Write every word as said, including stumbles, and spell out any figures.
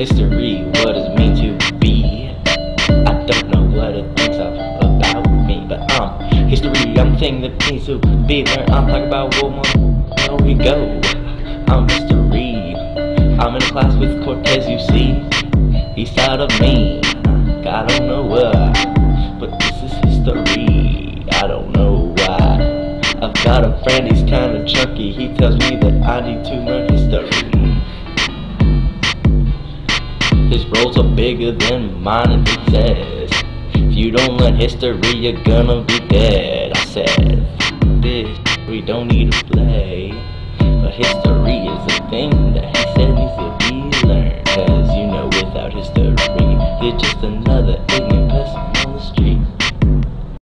history, what does it mean to be? I don't know what it thinks of about me, but um, history, I'm the thing that needs to be learned. I'm talking about what more, there we go. I'm history, I'm in a class with Cortez, you see. He's out of me, I don't know why, but this is history, I don't know why. I've got a friend, he's kinda chunky, he tells me that I need to learn history. His roles are bigger than mine, and he says, if you don't learn history, you're gonna be dead. I said, this we don't need to play, but history is a thing that he said needs to be learned. Cause you know, without history, you're just another ignorant person.